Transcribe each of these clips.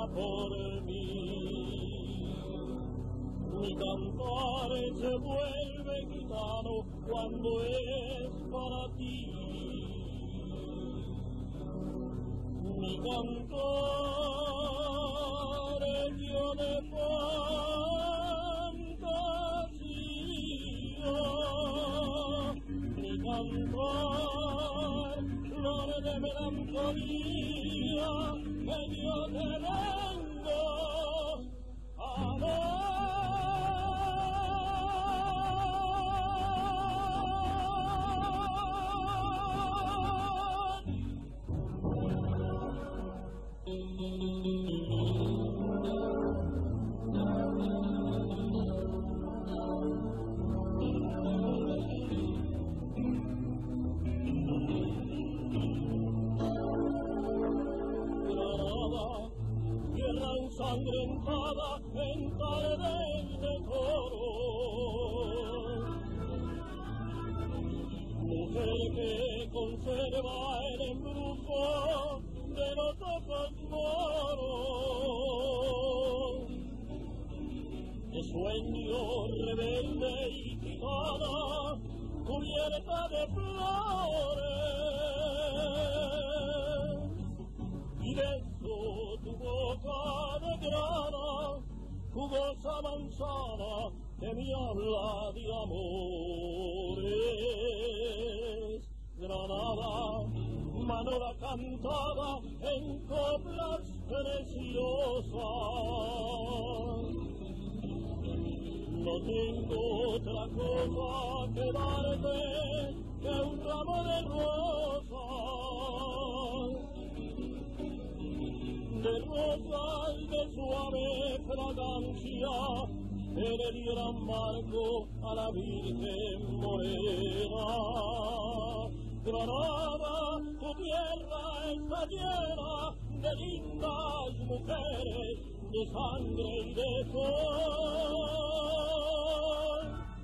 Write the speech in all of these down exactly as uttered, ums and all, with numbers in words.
por mí. Mi cantar se vuelve gitano cuando es para ti. Mi cantar es yo de fantasía. Mi cantar flores de melancolía que yo te vengo a dar. Tierra ensangrentada en tardes de coro, mujer que conserva el embrujo de los ojos moros, de sueño rebelde y gitana, cubierta de flores, y de eso tu boca de grana, jugosa manzana, que me habla de amores. Granada, Manora cantada en coplas preciosas. No tengo otra cosa que darte que un ramo de rosas, de rosas de suave fragancia que le dieran marco a la Virgen Morena. Granada, tu tierra está llena de lindas mujeres, de sangre y de sol.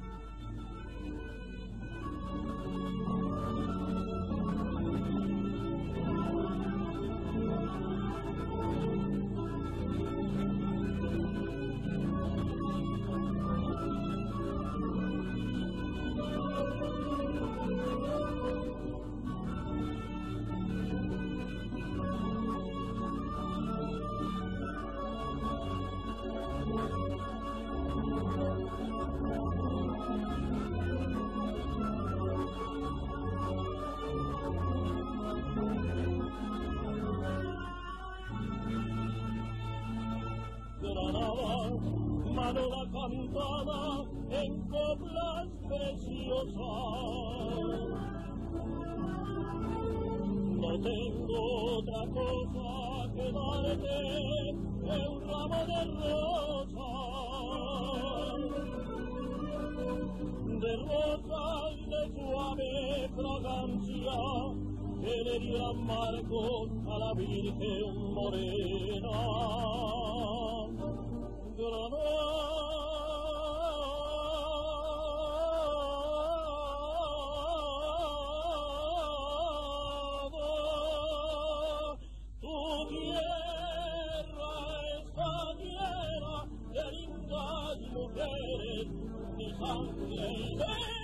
Granada, Manora cantada en coplas preciosas. No tengo otra cosa que darte que un ramo de rosas, de rosas de suave fragancia que le dieran marco a la Virgen Morena. Granada, tu tierra está llena de lindas mujeres, mi sangre y de